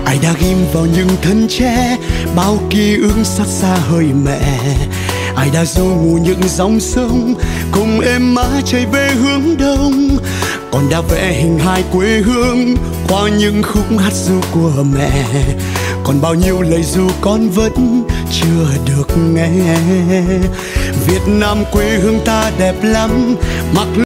Ai đã ghim vào những thân tre bao ký ức xót xa hơi mẹ. Ai đã du ngủ những dòng sông cùng em má chạy về hướng đông. Còn đã vẽ hình hài quê hương qua những khúc hát ru của mẹ. Còn bao nhiêu lời ru con vẫn chưa được nghe. Việt Nam quê hương ta đẹp lắm, mặc